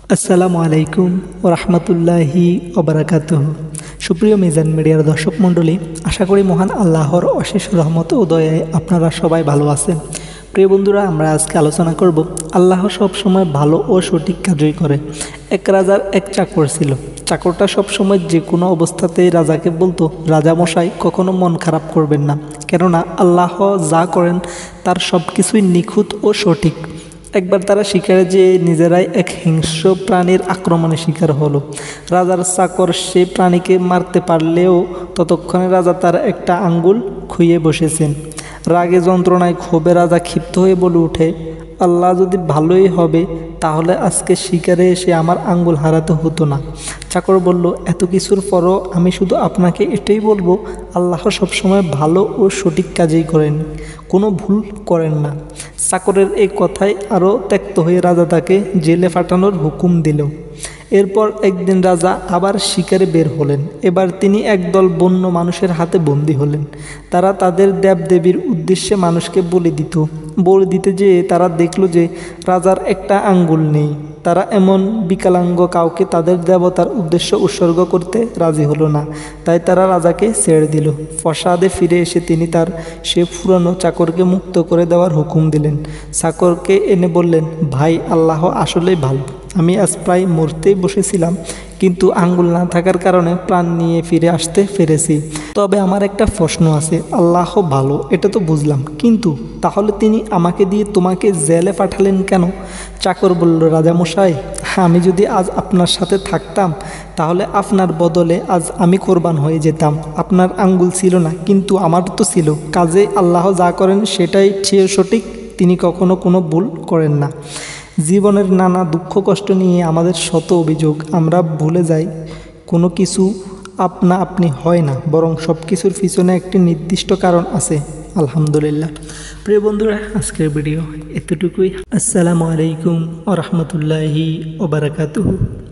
আসসালামু আলাইকুম ও রহমতুল্লাহি ওবারাকাতুহু। সুপ্রিয় মিজান মিডিয়ার দর্শক মণ্ডলী, আশা করি মহান আল্লাহর অশেষ রহমত ও দয়ায় আপনারা সবাই ভালো আছেন। প্রিয় বন্ধুরা, আমরা আজকে আলোচনা করব আল্লাহ সব সময় ভালো ও সঠিক কাজই করে। এক রাজার এক চাকর ছিল। চাকরটা সবসময় যে কোনো অবস্থাতেই রাজাকে বলতো, রাজা মশাই কখনো মন খারাপ করবেন না, কেননা আল্লাহ যা করেন তার সব কিছুই নিখুঁত ও সঠিক। একবার তারা শিকারে যেয়ে নিজেরাই এক হিংস্র প্রাণীর আক্রমণে শিকার হলো। রাজার চাকর সেই প্রাণীকে মারতে পারলেও ততক্ষণে রাজা তার একটা আঙ্গুল খুইয়ে বসেছেন। রাগে যন্ত্রণায় ক্ষোভে রাজা ক্ষিপ্ত হয়ে বলে ওঠে, আল্লাহ যদি ভালোই হবে তাহলে আজকে শিকারে এসে আমার আঙ্গুল হারাতে হতো না। চাকর বলল, এত কিছুর পরও আমি শুধু আপনাকে এটাই বলবো, আল্লাহ সবসময় ভালো ও সঠিক কাজই করেন, কোনো ভুল করেন না। চাকরের এই কথায় আরও ত্যক্ত হয়ে রাজা তাকে জেলে পাঠানোর হুকুম দিল। এরপর একদিন রাজা আবার শিকারে বের হলেন। এবার তিনি একদল বন্য মানুষের হাতে বন্দী হলেন। তারা তাদের দেবদেবীর উদ্দেশ্যে মানুষকে বলে দিতে যেয়ে তারা দেখল যে রাজার একটা আঙ্গুল নেই। তারা এমন বিকলাঙ্গ কাউকে তাদের দেবতার উদ্দেশ্য উৎসর্গ করতে রাজি হলো না। তাই তারা রাজাকে ছেড়ে দিল। প্রাসাদে ফিরে এসে তিনি তার সে পুরানো চাকরকে মুক্ত করে দেওয়ার হুকুম দিলেন। চাকরকে এনে বললেন, ভাই, আল্লাহ আসলেই ভালো। আমি আজ প্রায় মরতেই বসেছিলাম, কিন্তু আঙ্গুল না থাকার কারণে প্রাণ নিয়ে ফিরে আসতে পেরেছি। তবে আমার একটা প্রশ্ন আছে, আল্লাহ ভালো এটা তো বুঝলাম, কিন্তু তাহলে তিনি আমাকে দিয়ে তোমাকে জেলে পাঠালেন কেন? চাকর বলল, রাজামশাই, আমি যদি আজ আপনার সাথে থাকতাম তাহলে আপনার বদলে আজ আমি কোরবান হয়ে যেতাম। আপনার আঙ্গুল ছিল না, কিন্তু আমার তো ছিল। কাজে আল্লাহ যা করেন সেটাই সঠিক, তিনি কখনো কোনো ভুল করেন না। জীবনের নানা দুঃখ কষ্ট নিয়ে আমাদের শত অভিযোগ, আমরা ভুলে যাই কোনো কিছু আপনা আপনি হয় না, বরং সব কিছুর পিছনে একটি নির্দিষ্ট কারণ আছে। আলহামদুলিল্লাহ। প্রিয় বন্ধুরা, আজকের ভিডিও এতটুকুই। আসসালামু আলাইকুম ওয়া রাহমাতুল্লাহি ওয়া বারাকাতুহু।